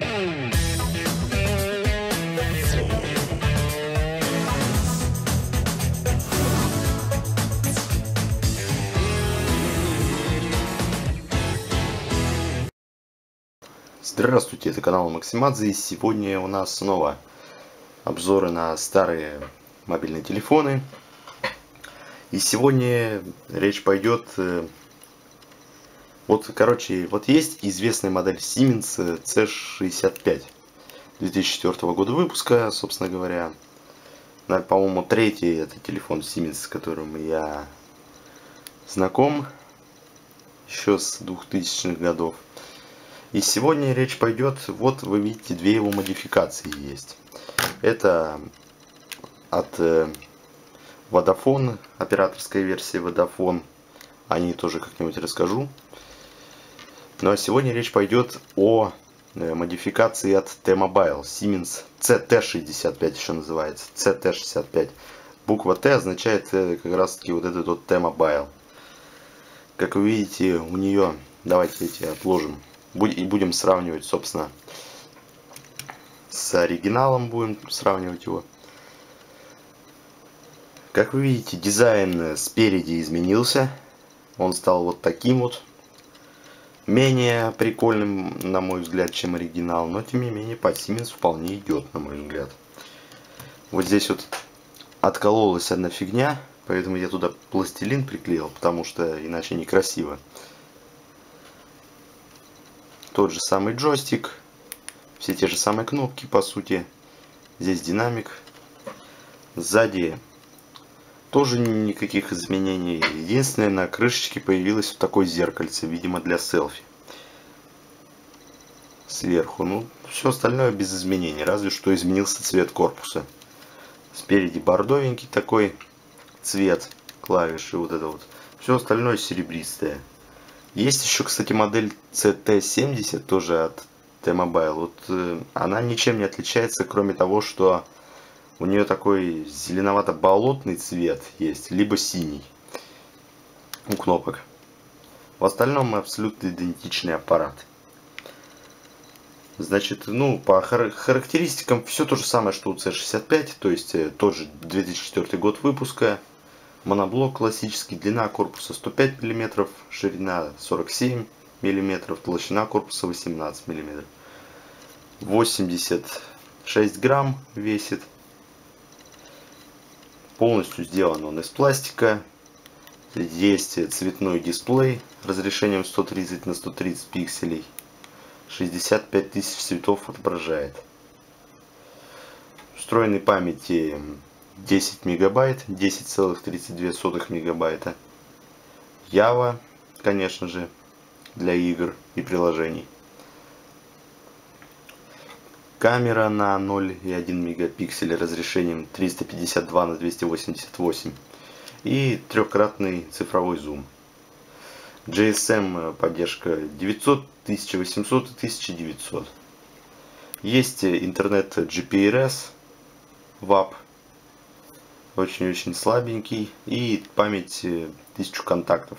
Здравствуйте, это канал Максимадзе, и сегодня у нас снова обзоры на старые мобильные телефоны. И сегодня речь пойдет, вот есть известная модель Siemens C65 2004 года выпуска, собственно говоря. По-моему, третий это телефон Siemens, с которым я знаком еще с 2000-х годов. И сегодня речь пойдет, вот вы видите, две его модификации есть. Это от Vodafone, операторская версия Vodafone. О ней тоже как-нибудь расскажу. Ну а сегодня речь пойдет о модификации от T-Mobile. Siemens CT65 еще называется. CT65. Буква T означает как раз таки вот этот вот T-Mobile. Как вы видите, у нее, давайте эти отложим. И будем сравнивать, собственно, с оригиналом, будем сравнивать его. Как вы видите, дизайн спереди изменился. Он стал вот таким вот. Менее прикольным, на мой взгляд, чем оригинал. Но, тем не менее, под Siemens вполне идет, на мой взгляд. Вот здесь вот откололась одна фигня. Поэтому я туда пластилин приклеил, потому что иначе некрасиво. Тот же самый джойстик, все те же самые кнопки, по сути. Здесь динамик. Сзади тоже никаких изменений. Единственное, на крышечке появилось вот такое зеркальце, видимо, для селфи. Сверху. Ну, все остальное без изменений, разве что изменился цвет корпуса. Спереди бордовенький такой цвет клавиши, вот это вот. Все остальное серебристое. Есть еще, кстати, модель CT70, тоже от T-Mobile. Вот она ничем не отличается, кроме того, что у нее такой зеленовато-болотный цвет есть, либо синий у кнопок. В остальном абсолютно идентичный аппарат. Значит, ну, по характеристикам все то же самое, что у C65, то есть тот же 2004 год выпуска. Моноблок классический, длина корпуса 105 мм, ширина 47 мм, толщина корпуса 18 мм. 86 грамм весит. Полностью сделан он из пластика. Есть цветной дисплей разрешением 130 на 130 пикселей. 65 тысяч цветов отображает. Встроенной памяти 10 мегабайт, 10,32 мегабайта. Java, конечно же, для игр и приложений. Камера на 0,1 мегапикселя разрешением 352 на 288 и трехкратный цифровой зум. GSM поддержка 900, 1800 и 1900. Есть интернет GPRS, WAP. Очень-очень слабенький. И память 1000 контактов.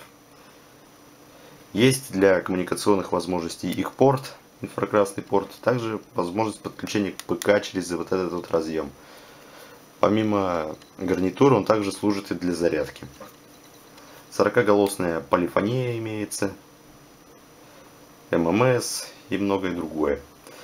Есть для коммуникационных возможностей их порт, инфракрасный порт. Также возможность подключения к ПК через вот этот вот разъем. Помимо гарнитуры он также служит и для зарядки. 40-голосная полифония имеется. ММС и многое другое.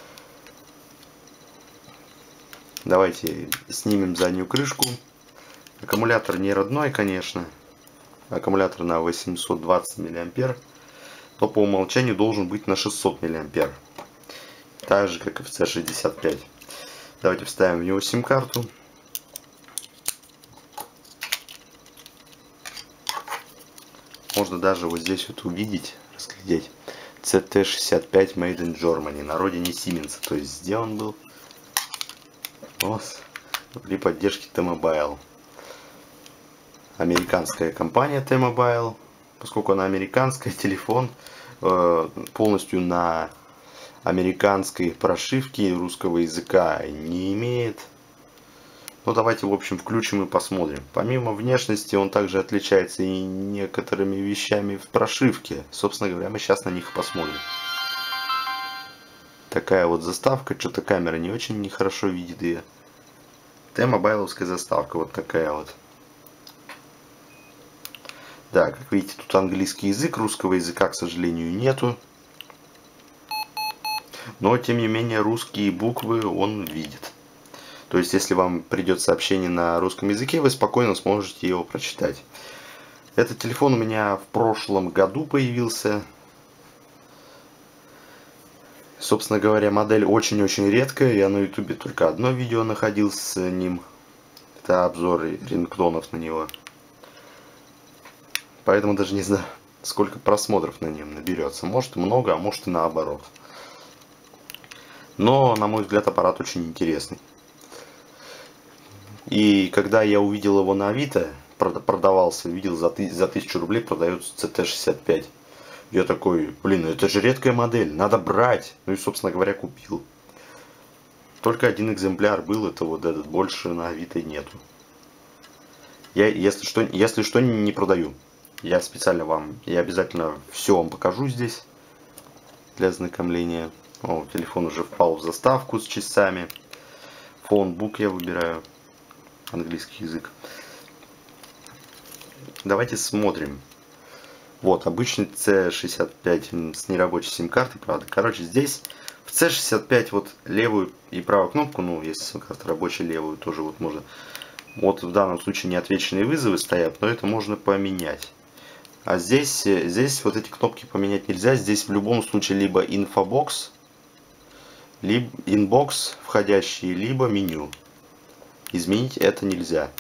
Давайте снимем заднюю крышку. Аккумулятор не родной, конечно. Аккумулятор на 820 мА. Но по умолчанию должен быть на 600 мА. Так же, как и в C65. Давайте вставим в него сим-карту. Можно даже вот здесь вот увидеть, разглядеть. CT65 Made in Germany. На родине Siemens. То есть сделан был при поддержке T-Mobile. Американская компания T-Mobile. Поскольку она американская, телефон полностью на американской прошивке русского языка не имеет. Ну давайте, в общем, включим и посмотрим. Помимо внешности, он также отличается и некоторыми вещами в прошивке. Собственно говоря, мы сейчас на них посмотрим. Такая вот заставка. Что-то камера не очень нехорошо видит ее. T-мобайловская заставка. Вот такая вот. Да, как видите, тут английский язык. Русского языка, к сожалению, нету. Но, тем не менее, русские буквы он видит. То есть, если вам придет сообщение на русском языке, вы спокойно сможете его прочитать. Этот телефон у меня в прошлом году появился. Собственно говоря, модель очень-очень редкая. Я на ютубе только одно видео находил с ним. Это обзор рингтонов на него. Поэтому даже не знаю, сколько просмотров на нем наберется. Может много, а может и наоборот. Но, на мой взгляд, аппарат очень интересный. И когда я увидел его на Авито, продавался, видел за 1000 рублей продается CT65. Я такой, блин, ну это же редкая модель, надо брать. Ну и, собственно говоря, купил. Только один экземпляр был, это вот этот, больше на Авито нету. Я, если что, не продаю. Я специально я обязательно все вам покажу здесь для ознакомления. О, телефон уже впал в заставку с часами. Фонбук я выбираю, английский язык. Давайте смотрим. Вот, обычный C65 с нерабочей сим-картой, правда. Короче, здесь в C65 вот левую и правую кнопку, ну, если сим-карта рабочая, левую тоже вот можно. Вот в данном случае неотвеченные вызовы стоят, но это можно поменять. А здесь вот эти кнопки поменять нельзя. Здесь в любом случае либо инфобокс, либо инбокс входящий, либо меню. Изменить это нельзя.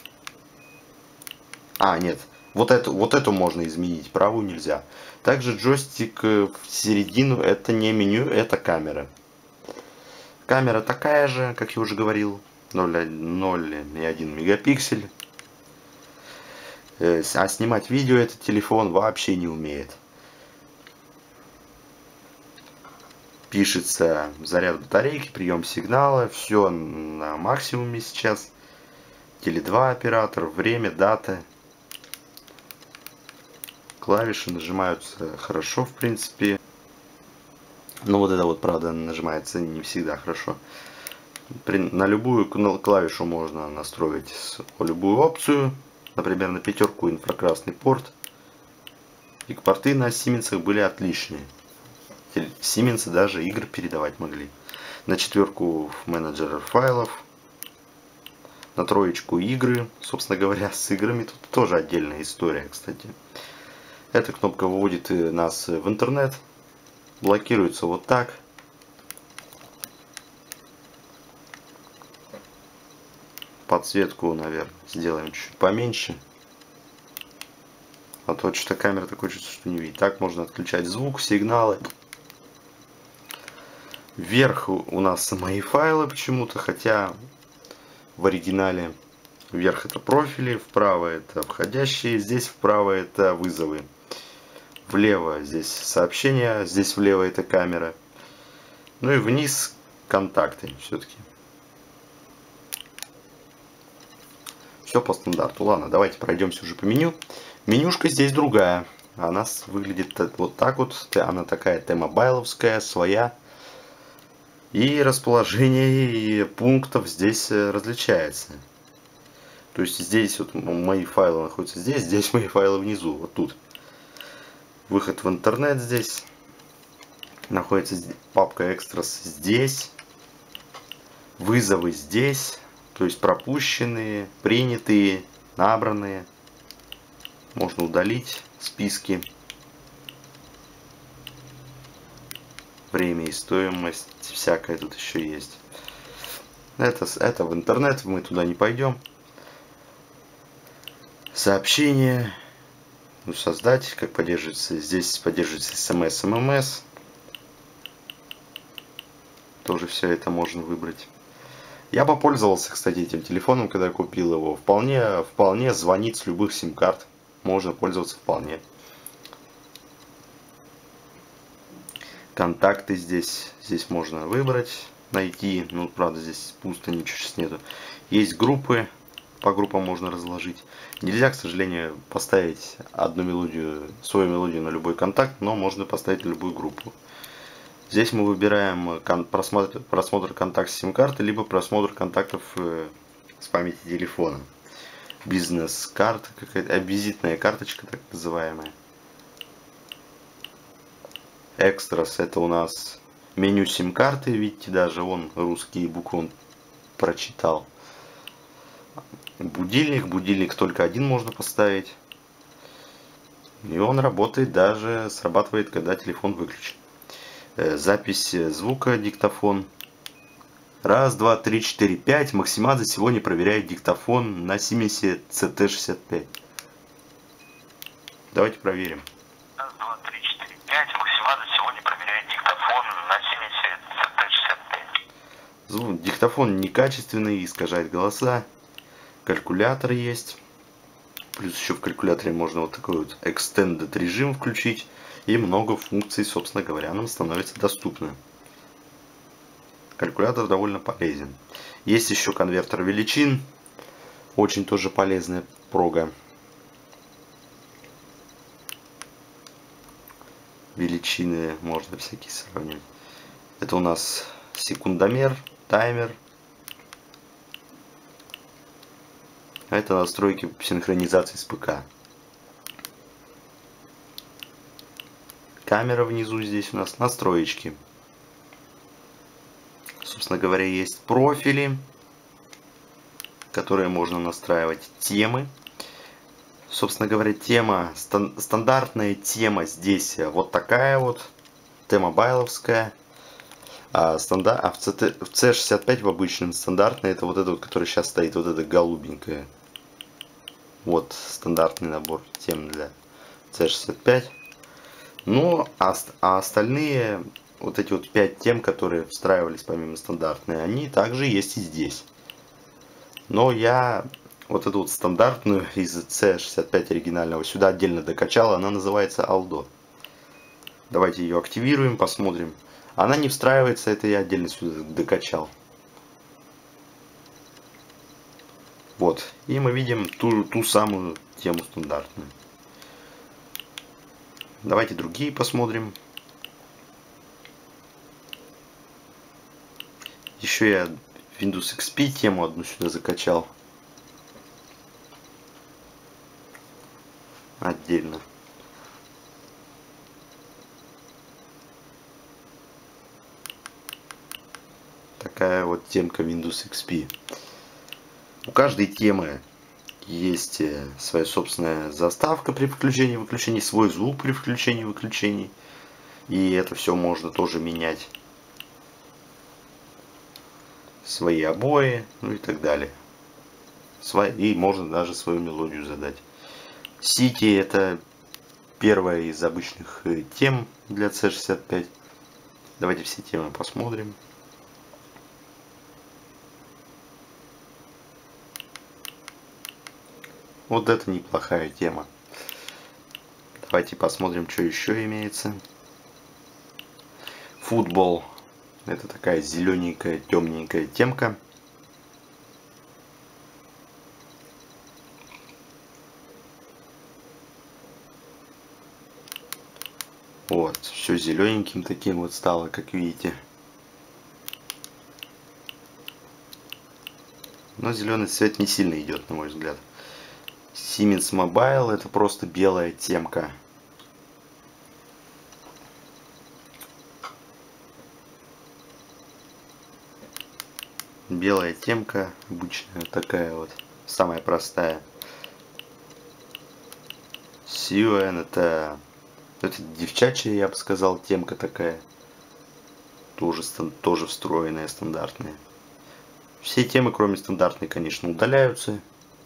А, нет. Вот эту можно изменить, правую нельзя. Также джойстик в середину, это не меню, это камера. Камера такая же, как я уже говорил, 0,1 мегапиксель. А снимать видео этот телефон вообще не умеет. Пишется заряд батарейки, прием сигнала, все на максимуме сейчас. Теле2 оператор, время, дата. Клавиши нажимаются хорошо, в принципе. Но вот это вот, правда, нажимается не всегда хорошо. На любую клавишу можно настроить любую опцию. Например, на 5 инфракрасный порт. И порты на Siemens были отличные. Siemens даже игры передавать могли. На 4 менеджер файлов. На 3 игры. Собственно говоря, с играми тут тоже отдельная история, кстати. Эта кнопка выводит нас в интернет. Блокируется вот так. Подсветку, наверное, сделаем чуть поменьше. А то что-то камера такое чувство, что не видит. Так можно отключать звук, сигналы. Вверх у нас мои файлы почему-то, хотя в оригинале вверх это профили, вправо это входящие, здесь вправо это вызовы. Влево здесь сообщения, здесь влево это камера. Ну и вниз контакты все-таки. Все по стандарту. Ладно, давайте пройдемся уже по меню. Менюшка здесь другая. Она выглядит вот так вот. Она такая T-мобайловская, своя. И расположение пунктов здесь различается. То есть здесь вот мои файлы находятся здесь мои файлы внизу, вот тут. Выход в интернет здесь. Находится папка Extras здесь. Вызовы здесь. То есть пропущенные, принятые, набранные. Можно удалить списки. Время и стоимость. Всякое тут еще есть. Это в интернет. Мы туда не пойдем. Сообщения. Ну, создать. Как поддерживается. Здесь поддерживается смс, ММС. Тоже все это можно выбрать. Я попользовался, кстати, этим телефоном, когда купил его. Вполне звонит с любых сим-карт. Можно пользоваться вполне. Контакты здесь можно выбрать, найти. Ну, правда, здесь пусто, ничего сейчас нету. Есть группы. По группам можно разложить. Нельзя, к сожалению, поставить свою мелодию на любой контакт, но можно поставить на любую группу. Здесь мы выбираем просмотр контактов сим-карты, либо просмотр контактов с памяти телефона. Бизнес-карта, какая-то визитная карточка, так называемая. Экстрас — это у нас меню сим-карты, видите, даже он русские буквы он прочитал. Будильник только один можно поставить. И он работает, даже срабатывает, когда телефон выключен. Запись звука, диктофон. Раз, два, три, четыре, пять. Максимаза сегодня проверяет диктофон на Siemens CT65. Давайте проверим. Раз, два, три, четыре, пять. Максимаза сегодня проверяет диктофон на Siemens CT65. Звук, диктофон некачественный, искажает голоса. Калькулятор есть. Плюс еще в калькуляторе можно вот такой вот extended режим включить. И много функций, собственно говоря, нам становится доступно. Калькулятор довольно полезен. Есть еще конвертер величин. Очень тоже полезная прога. Величины можно всякие сравнивать. Это у нас секундомер, таймер. А это настройки синхронизации с ПК. Камера внизу здесь у нас, настроечки. Собственно говоря, есть профили, которые можно настраивать, темы. Собственно говоря, тема, стандартная тема здесь вот такая вот, T-мобайловская. А в C65 в обычном стандартной это вот это вот, которая сейчас стоит, вот эта голубенькая. Вот стандартный набор тем для C65. Ну, а остальные, вот эти вот 5 тем, которые встраивались помимо стандартной, они также есть и здесь. Но я вот эту вот стандартную из C65 оригинального сюда отдельно докачал, она называется Aldo. Давайте ее активируем, посмотрим. Она не встраивается, это я отдельно сюда докачал. Вот, и мы видим ту самую тему стандартную. Давайте другие посмотрим. Еще я Windows XP тему одну сюда закачал. Отдельно. Такая вот темка Windows XP. У каждой темы есть своя собственная заставка при включении и выключении, свой звук при включении и выключении. И это все можно тоже менять. Свои обои, ну и так далее. И можно даже свою мелодию задать. City — это первая из обычных тем для C65. Давайте все темы посмотрим. Вот это неплохая тема. Давайте посмотрим, что еще имеется. Футбол. Это такая зелененькая, темненькая темка. Вот, все зелененьким таким вот стало, как видите. Но зеленый цвет не сильно идет, на мой взгляд. Siemens Mobile — это просто белая темка. Белая темка, обычная такая вот, самая простая. Сьюэн — это девчачья, я бы сказал, темка такая. Тоже встроенная, стандартная. Все темы, кроме стандартной, конечно, удаляются.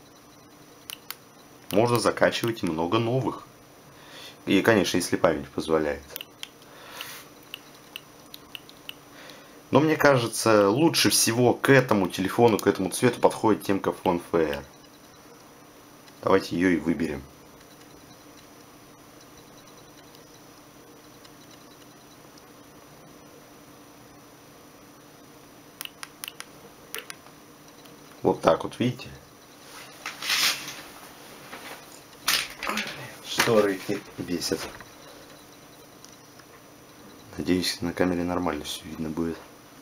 Можно закачивать и много новых. И, конечно, если память позволяет. Но мне кажется, лучше всего к этому телефону, к этому цвету подходит темка Fanfare. Давайте ее и выберем. Вот так вот, видите? Шторы их бесят. Надеюсь, на камере нормально все видно будет.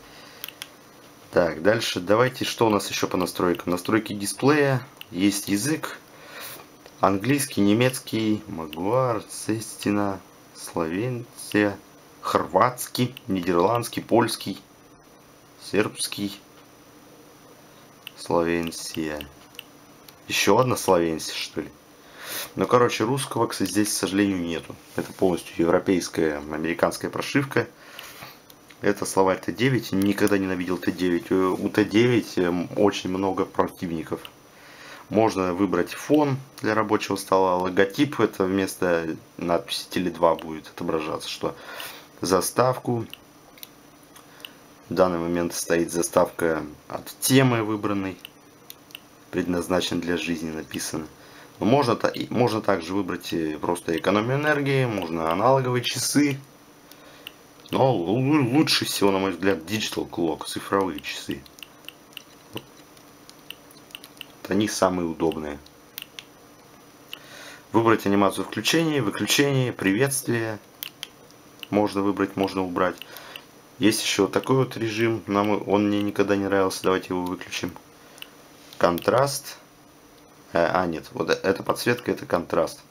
Так, дальше давайте, что у нас еще по настройкам. Настройки дисплея. Есть язык. Английский, немецкий, магуар, цестина, словенция, хорватский, нидерландский, польский, сербский, словенция. Еще одна словенция, что ли? Ну, короче, русского, кстати, здесь, к сожалению, нету. Это полностью европейская, американская прошивка. Это словарь Т9. Никогда ненавидел Т9. У Т9 очень много противников. Можно выбрать фон для рабочего стола. Логотип, это вместо надписи Теле2 будет отображаться, что заставку. В данный момент стоит заставка от темы выбранной. Предназначен для жизни написано. Но можно также выбрать просто экономию энергии. Можно аналоговые часы. Но лучше всего, на мой взгляд, Digital Clock, цифровые часы. Они самые удобные. Выбрать анимацию включения, выключения, приветствия. Можно выбрать, можно убрать. Есть еще такой вот режим. Он мне никогда не нравился. Давайте его выключим. Контраст. Нет. Вот эта подсветка, это контраст.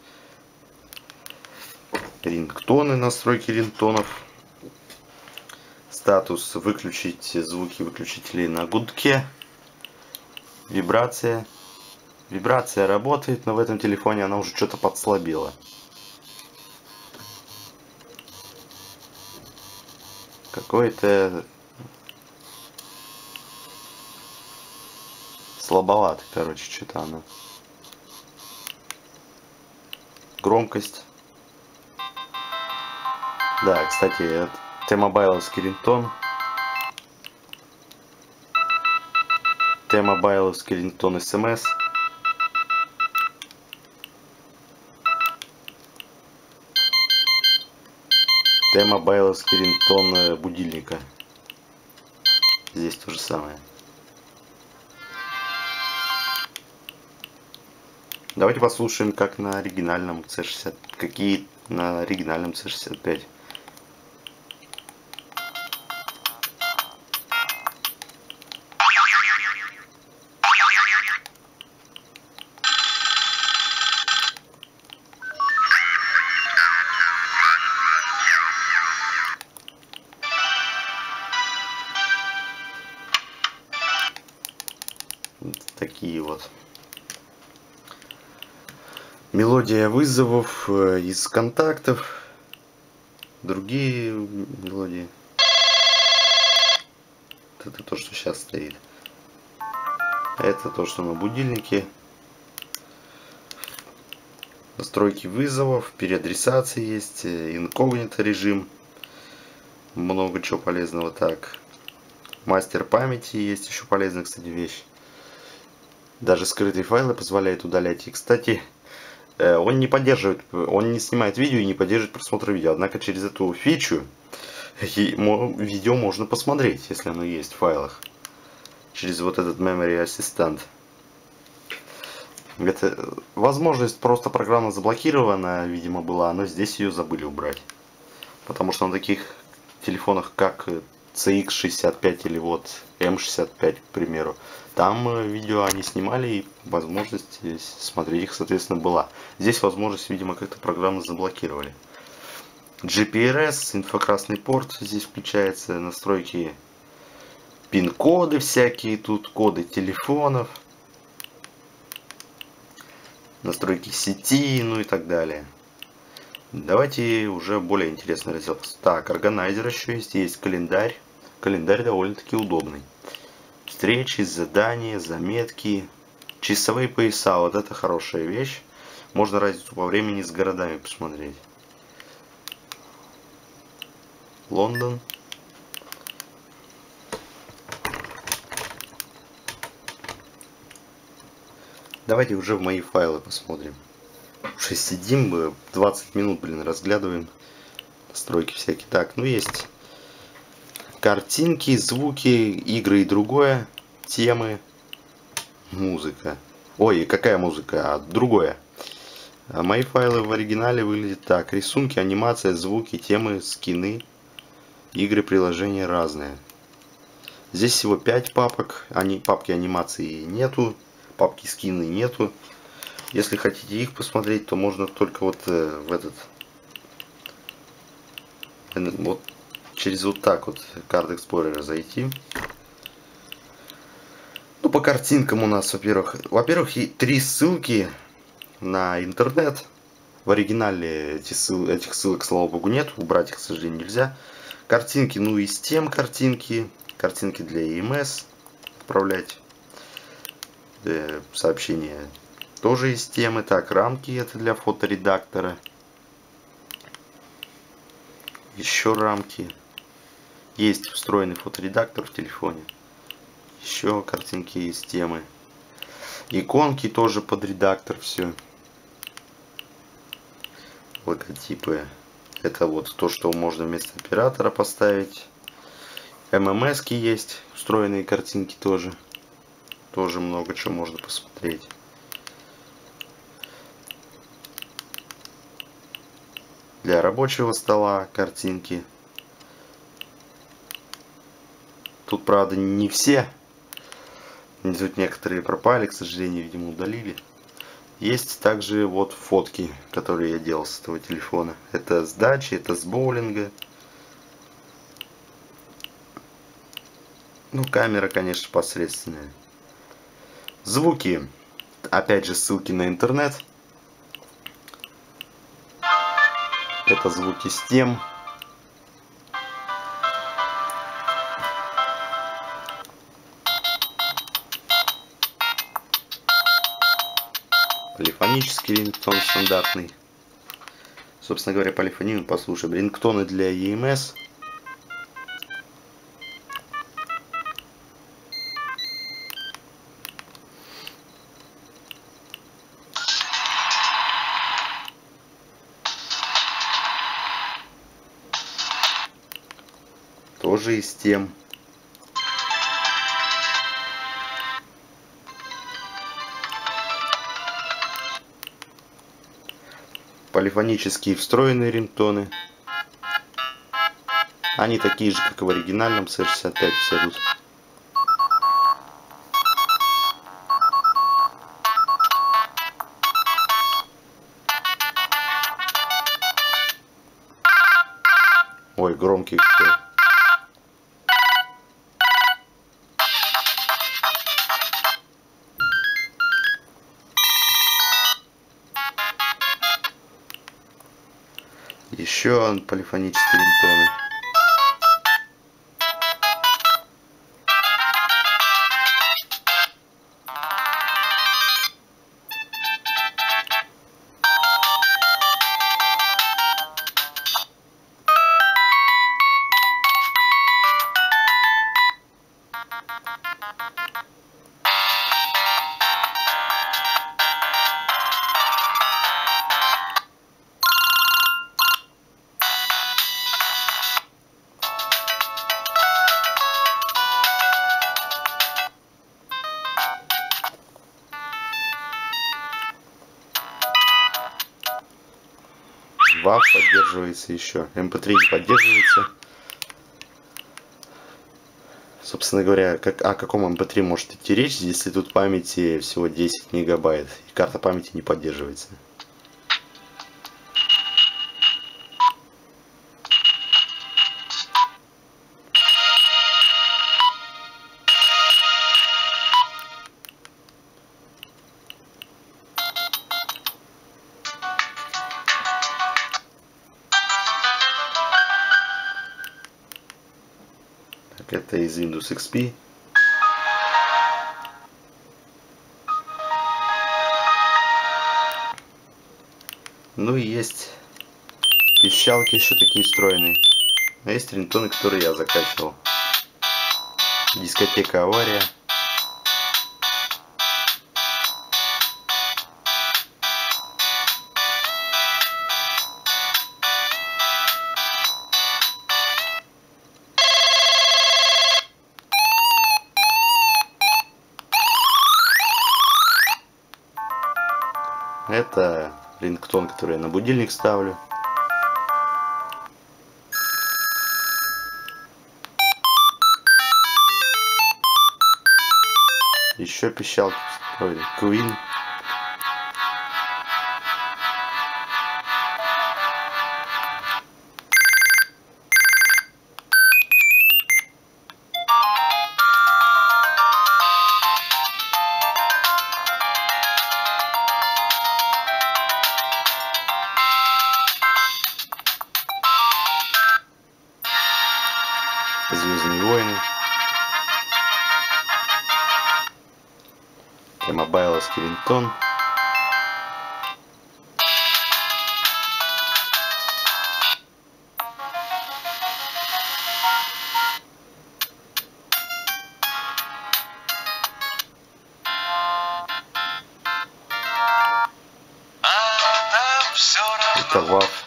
Рингтоны, настройки рингтонов. Статус. Выключить звуки выключителей на гудке. Вибрация. Вибрация работает, но в этом телефоне она уже что-то подслабела. Какой-то слабовато, короче, что-то она. Громкость. Да, кстати, T-Mobile'овский рингтон. T-Mobile'овский рингтон SMS. T-Mobile'овский рингтон будильника. Здесь то же самое. Давайте послушаем, как на оригинальном C60. Какие на оригинальном C65. Такие вот. Мелодия вызовов из контактов. Другие мелодии. Это то, что сейчас стоит. Это то, что на будильнике. Настройки вызовов, переадресации есть, инкогнито режим. Много чего полезного. Так. Мастер памяти есть еще полезная, кстати, вещь. Даже скрытые файлы позволяет удалять. И, кстати, он не поддерживает, он не снимает видео и не поддерживает просмотр видео. Однако через эту фичу видео можно посмотреть, если оно есть в файлах. Через вот этот Memory Assistant. Это возможность просто программа заблокирована, видимо, была, но здесь ее забыли убрать. Потому что на таких телефонах, как CX65 или вот M65, к примеру, там видео они снимали, и возможность смотреть их, соответственно, была. Здесь возможность, видимо, как-то программно заблокировали. GPRS, инфракрасный порт здесь включается, настройки, пин-коды всякие, тут коды телефонов, настройки сети, ну и так далее. Давайте уже более интересный раздел. Так, органайзер еще есть календарь. Календарь довольно-таки удобный. Встречи, задания, заметки, часовые пояса. Вот это хорошая вещь. Можно разницу по времени с городами посмотреть. Лондон. Давайте уже в мои файлы посмотрим. Уже сидим 20 минут, разглядываем настройки всякие. Так, ну есть картинки, звуки, игры и другое, темы, музыка. Ой, какая музыка? Другое. Мои файлы в оригинале выглядят так: рисунки, анимация, звуки, темы, скины, Игры, приложения разные. Здесь всего 5 папок. Папки анимации нету. Папки скины нету. Если хотите их посмотреть, то можно только вот в этот... Вот через вот так вот карт Explorer зайти. Ну, по картинкам у нас, во-первых, 3 ссылки на интернет. В оригинале этих ссылок, слава богу, нет. Убрать их, к сожалению, нельзя. Картинки, ну и Steam картинки. Картинки для EMS отправлять. Сообщения тоже из темы. Так, рамки это для фоторедактора. Еще рамки. Есть встроенный фоторедактор в телефоне. Еще картинки из темы. Иконки тоже под редактор, все. Логотипы. Это вот то, что можно вместо оператора поставить. ММС-ки есть. Встроенные картинки тоже. Тоже много чего можно посмотреть. Для рабочего стола картинки. Тут, правда, не все. Тут некоторые пропали, к сожалению, видимо, удалили. Есть также вот фотки, которые я делал с этого телефона. Это с дачи, это с боулинга. Ну, камера, конечно, посредственная. Звуки. Опять же, ссылки на интернет. Это звуки Steam. Полифонический рингтон стандартный. Собственно говоря, полифонию послушаем. Рингтоны для EMS. Тоже из тем. Полифонические встроенные рингтоны. Они такие же, как и в оригинальном C65 все тут. Ой, громкий какой. Еще полифонические рингтоны. WAV поддерживается еще. MP3 не поддерживается. Собственно говоря, о каком MP3 может идти речь, если тут памяти всего 10 мегабайт и карта памяти не поддерживается. Это из Windows XP. Ну и есть пищалки еще такие встроенные. А есть рингтоны, которые я закачивал. Дискотека авария. Это рингтон, который я на будильник ставлю. Еще пищалки встроили. Queen. Звездные войны. Мобайл Скелетон. Это ВАФ.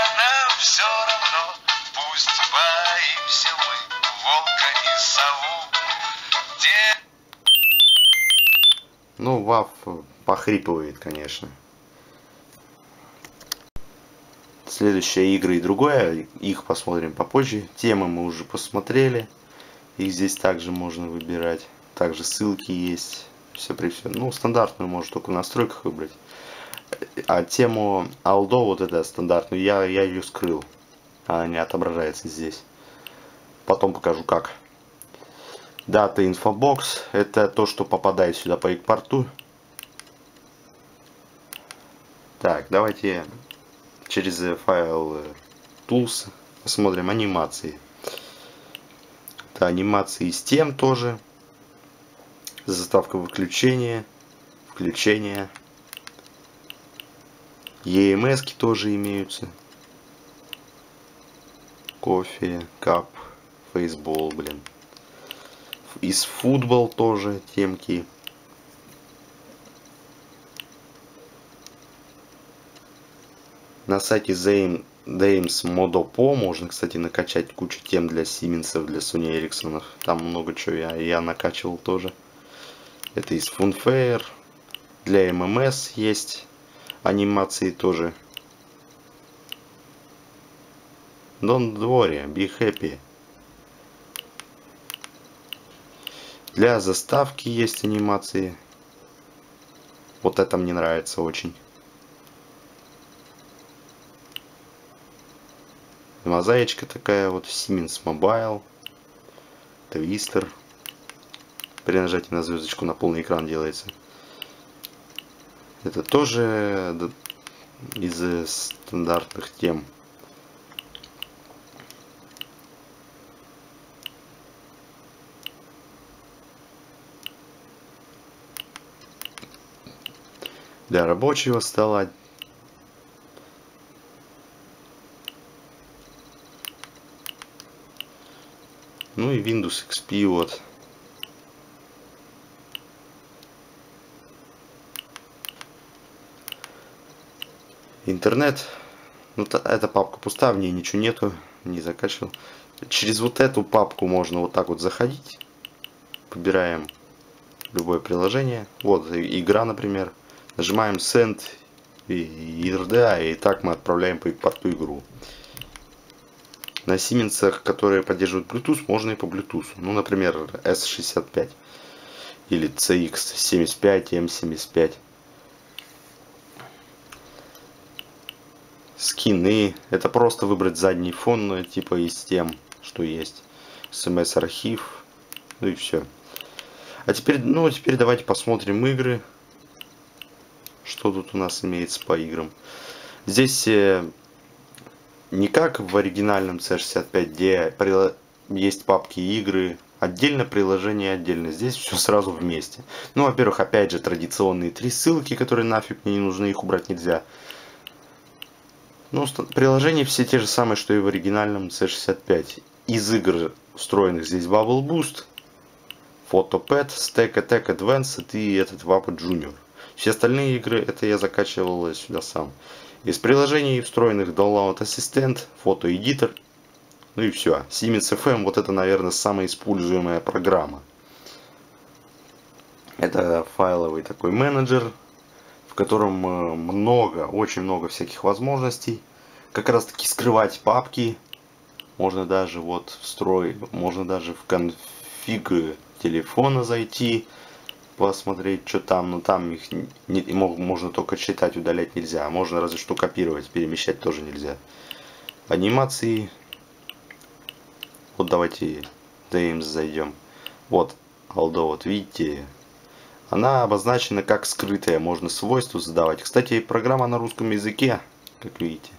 Ну, ВАФ похрипывает, конечно. Следующие игры и другое, их посмотрим попозже. Темы мы уже посмотрели. Их здесь также можно выбирать. Также ссылки есть. Все при всем. Ну, стандартную можно только в настройках выбрать. А тему Aldo, вот это стандартную, я ее скрыл. Она не отображается здесь. Потом покажу как. Дата инфобокс. Это то, что попадает сюда по экпорту. Так, давайте через файл Tools посмотрим анимации. Это анимации из тем тоже. Заставка выключения. Включения. EMS-ки тоже имеются. Кофе, кап, фейсбол, блин. Из футбол тоже темки. На сайте Dames Modo.po можно, кстати, накачать кучу тем для Siemens, для Sony Ericsson. Там много чего я накачивал тоже. Это из Funfair. Для MMS есть анимации тоже. Don't worry, be happy. Для заставки есть анимации. Вот это мне нравится очень. Мозаичка такая вот. Siemens Mobile. Твистер. При нажатии на звездочку на полный экран делается. Это тоже из стандартных тем. Для рабочего стола. Ну и Windows XP вот. Интернет. Ну, эта папка пуста, в ней ничего нету, не закачивал. Через вот эту папку можно вот так вот заходить. Выбираем любое приложение. Вот игра, например. Нажимаем Send и RDA, и так мы отправляем по порту игру. На Siemens, которые поддерживают Bluetooth, можно и по Bluetooth. Ну, например, S65 или CX75, M75. Скины. Это просто выбрать задний фон, типа из тем, что есть. SMS архив. Ну и все. А теперь, теперь давайте посмотрим игры. Что тут у нас имеется по играм. Здесь не как в оригинальном C65, где есть папки игры, отдельно приложение отдельно. Здесь все сразу вместе. Ну, во-первых, опять же, традиционные 3 ссылки, которые нафиг мне не нужны, их убрать нельзя. Ну, приложения все те же самые, что и в оригинальном C65. Из игр встроенных здесь Bubble Boost, PhotoPad, Stack Attack Advanced и этот Vapor Junior. Все остальные игры это я закачивал сюда сам. Из приложений встроенных Download Assistant, фотоэдитор, ну и все. Siemens FM, вот это, наверное, самая используемая программа. Это файловый такой менеджер, в котором много, очень много всяких возможностей. Как раз таки скрывать папки. Можно даже вот встроить, можно даже в конфиг телефона зайти. посмотреть, что там, но там их можно только читать, удалять нельзя. Можно разве что копировать, перемещать тоже нельзя. Анимации. Вот давайте Dames зайдем. Вот, Aldo, вот видите, она обозначена как скрытая, можно свойства задавать. Кстати, программа на русском языке, как видите.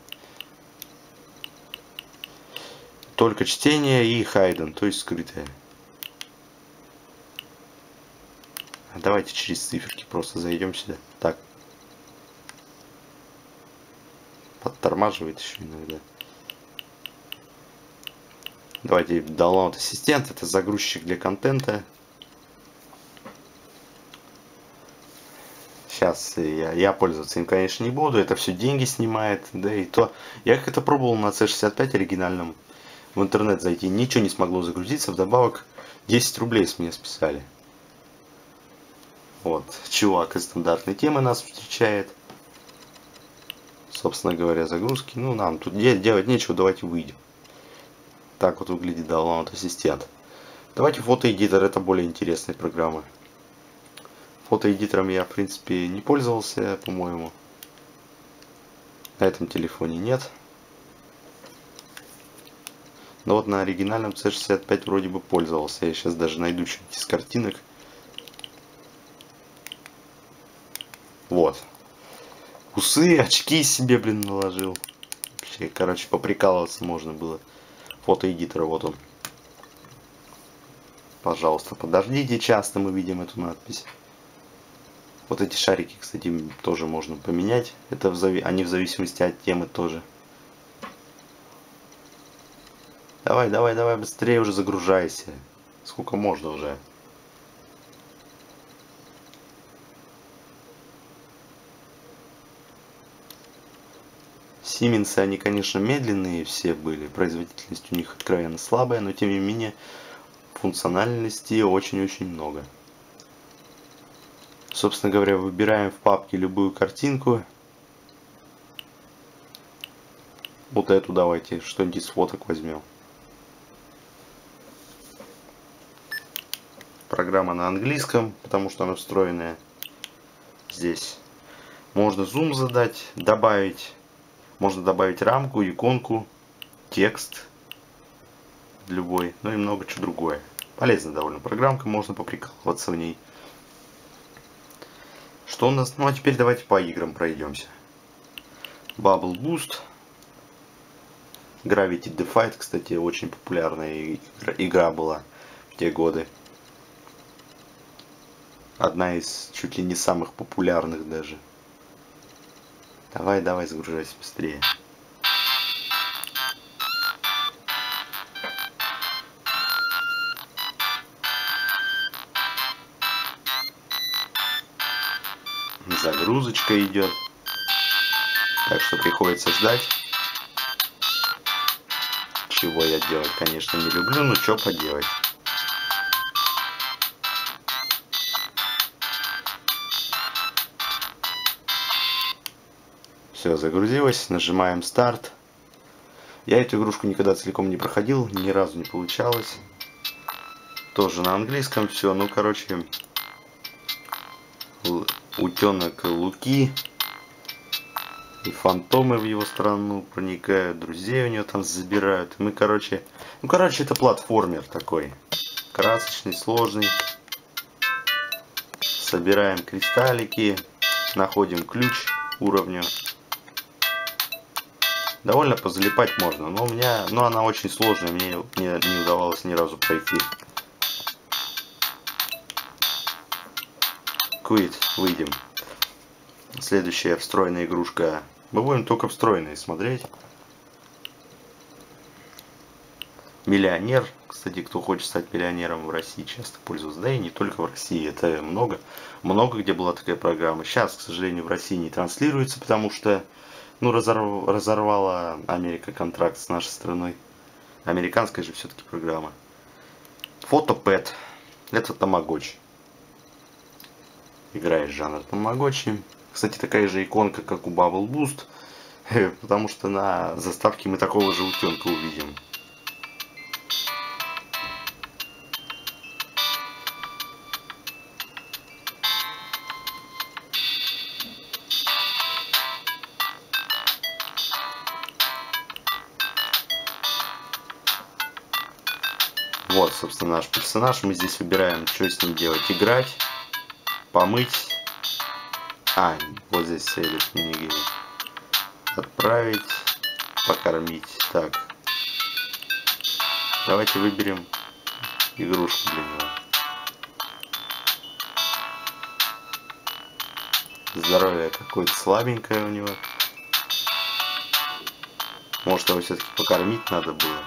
Только чтение и hidden, то есть скрытая. Давайте через циферки просто зайдем сюда. Так. Подтормаживает еще иногда. Давайте download ассистент. Это загрузчик для контента. Сейчас я пользоваться им, конечно, не буду. Это все деньги снимает. Да и то. Я как это пробовал на C65 оригинальном. В интернет зайти. Ничего не смогло загрузиться. Вдобавок 10 рублей с меня списали. Вот. Чувак из стандартной темы нас встречает. Собственно говоря, загрузки. Ну, нам тут делать нечего. Давайте выйдем. Так вот выглядит Download ассистент. Давайте фотоэдитор. Это более интересная программа. Фотоэдитором я, в принципе, не пользовался, по-моему. На этом телефоне нет. Но вот на оригинальном C65 вроде бы пользовался. Я сейчас даже найду что-нибудь из картинок. Вот. Усы, очки себе, блин, наложил. Вообще, короче, поприкалываться можно было. Фотоэдитор, вот он. Пожалуйста, подождите. Часто мы видим эту надпись. Вот эти шарики, кстати, тоже можно поменять. Это они в зависимости от темы тоже. Давай, давай, давай, быстрее уже загружайся. Сколько можно уже? Siemens, они, конечно, медленные все были. Производительность у них откровенно слабая, но тем не менее функциональности очень-очень много. Собственно говоря, выбираем в папке любую картинку. Вот эту давайте, что-нибудь из фоток возьмем. Программа на английском, потому что она встроенная здесь. Можно зум задать, добавить. Можно добавить рамку, иконку, текст любой, ну и много чего другое. Полезная довольно программка, можно поприкалываться в ней. Что у нас? Ну а теперь давайте по играм пройдемся. Bubble Boost. Gravity Defied, кстати, очень популярная игра была в те годы. Одна из чуть ли не самых популярных даже. Давай, давай, загружайся быстрее. Загрузочка идет. Так что приходится ждать. Чего я делать, конечно, не люблю, но что поделать. Все, загрузилось. Нажимаем старт. Я эту игрушку никогда целиком не проходил, ни разу не получалось. Тоже на английском все. Ну, короче, утенок Луки и фантомы в его страну проникают, друзей у него там забирают. Мы, короче, это платформер такой. Красочный, сложный. Собираем кристаллики, находим ключ уровню. Довольно позалипать можно, но она очень сложная, мне не удавалось ни разу пройти. Quit, выйдем. Следующая встроенная игрушка. Мы будем только встроенные смотреть. Миллионер. Кстати, кто хочет стать миллионером в России, часто пользуется. Да и не только в России, это много где была такая программа. Сейчас, к сожалению, в России не транслируется, потому что разорвала Америка контракт с нашей страной. Американская же все-таки программа. Фотопэд. Это тамагочи. Играешь жанр тамагочи. Кстати, такая же иконка, как у Bubble Boost. Потому что на заставке мы такого же утенка увидим. собственно, наш персонаж. Мы здесь выбираем, что с ним делать. Играть, помыть. Вот здесь следует минигейм. Отправить, покормить. Так. Давайте выберем игрушку для него. Здоровье какое-то слабенькое у него. Может, его все-таки покормить надо было.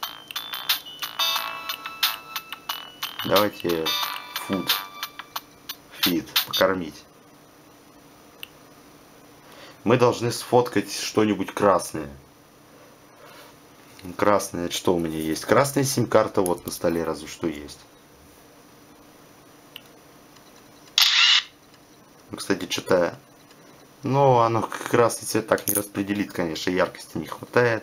Давайте фид, покормить. Мы должны сфоткать что-нибудь красное. Красное, что у меня есть? Красная сим-карта вот на столе разве что есть. Кстати, что-то... Ну, оно красный цвет так не распределит, конечно, яркости не хватает.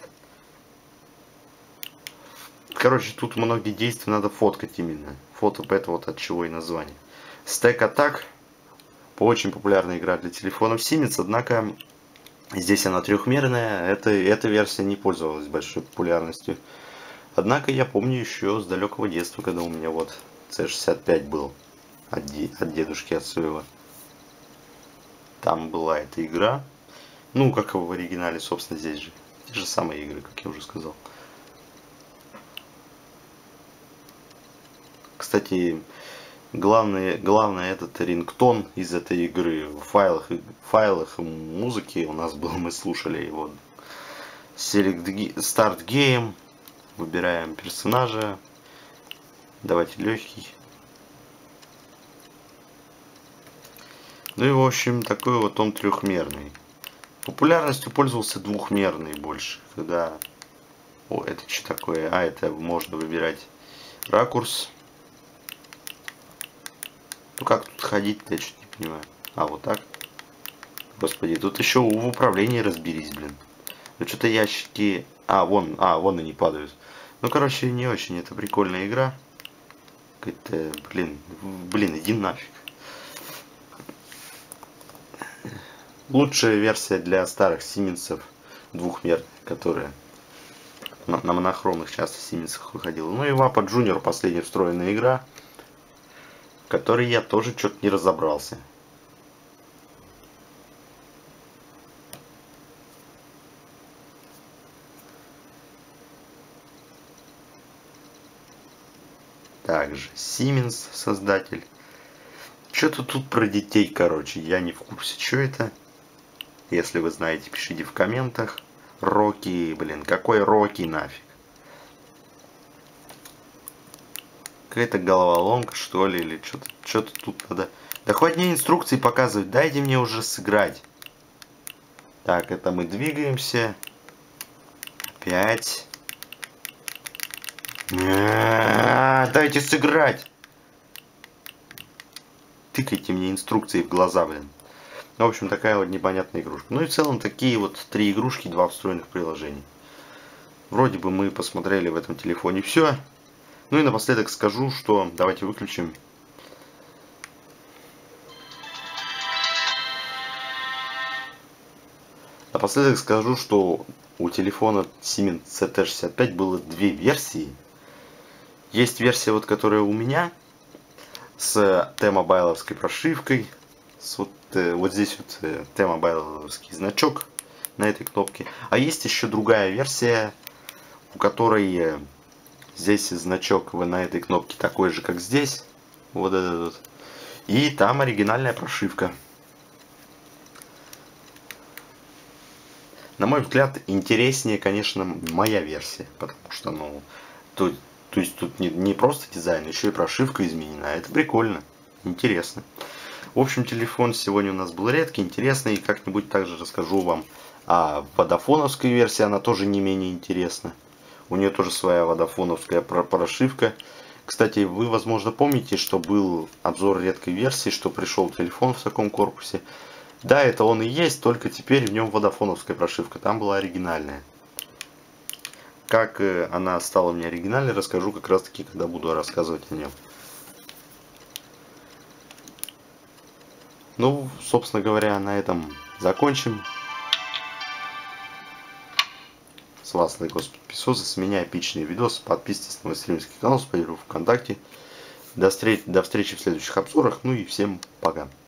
Короче, тут многие действия надо фоткать именно. Фото, это вот от чего и название. Stack Attack. Очень популярная игра для телефонов Siemens, однако здесь она трехмерная. Эта версия не пользовалась большой популярностью. Однако я помню еще с далекого детства, когда у меня вот C65 был от дедушки, от своего. Там была эта игра. Ну, как в оригинале, собственно, здесь же. Те же самые игры, как я уже сказал. Кстати, главное этот рингтон из этой игры в файлах музыки у нас был, мы слушали его. Start Game. Выбираем персонажа. Давайте легкий. Ну и в общем, такой вот он трехмерный. Популярностью пользовался двухмерный больше. Когда... О, это что такое? Это можно выбирать ракурс. Ну как тут ходить-то, я что-то не понимаю. Вот так. Господи, тут еще в управлении разберись, блин. Ну что-то ящики... вон они падают. Ну, короче, не очень. Это прикольная игра. Какая-то, блин, иди нафиг. Лучшая версия для старых Сименсов двухмерных, которая на монохромных часто Сименсах выходила. Ну и Вапа Junior, последняя встроенная игра, в которой я тоже что-то не разобрался. Также Siemens создатель. Что-то тут про детей, короче, я не в курсе, что это. Если вы знаете, пишите в комментах. Рокки, какой Рокки нафиг? Какая-то головоломка, что ли, или что-то тут надо. Да хоть мне инструкции показывать, дайте мне уже сыграть. Так, это мы двигаемся. Опять. Дайте сыграть. Тыкайте мне инструкции в глаза, блин. В общем, такая вот непонятная игрушка. Ну и в целом такие вот 3 игрушки, 2 встроенных приложения. Вроде бы мы посмотрели в этом телефоне все. Ну и напоследок скажу, что... Давайте выключим. Напоследок скажу, что у телефона Siemens CT65 было 2 версии. Есть версия, вот которая у меня, с T-мобайловской прошивкой. Вот здесь вот T-мобайловский значок на этой кнопке. А есть еще другая версия, у которой здесь значок на этой кнопке такой же, как здесь. Вот этот вот. И там оригинальная прошивка. На мой взгляд, интереснее, конечно, моя версия. Потому что, то есть тут не просто дизайн, еще и прошивка изменена. Это прикольно, интересно. В общем, телефон сегодня у нас был редкий, интересный. И как-нибудь также расскажу вам о водофоновской версии. Она тоже не менее интересна. У нее тоже своя водофоновская прошивка. Кстати, вы, возможно, помните, что был обзор редкой версии, что пришел телефон в таком корпусе. Да, это он и есть, только теперь в нем водофоновская прошивка. Там была оригинальная. Как она стала мне оригинальной, расскажу как раз таки, когда буду рассказывать о нем. Ну, собственно говоря, на этом закончим. С С вас лайкос, подписосы, с меня эпичные видосы. Подписывайтесь на мой стримерский канал, спойлеру ВКонтакте. До встречи в следующих обзорах. Ну и всем пока.